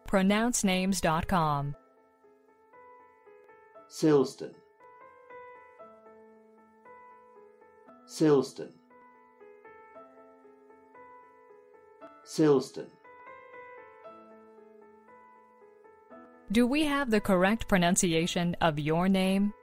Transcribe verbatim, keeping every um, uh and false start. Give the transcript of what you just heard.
pronounce names dot com. Silsden, Silsden, Silsden. Do we have the correct pronunciation of your name?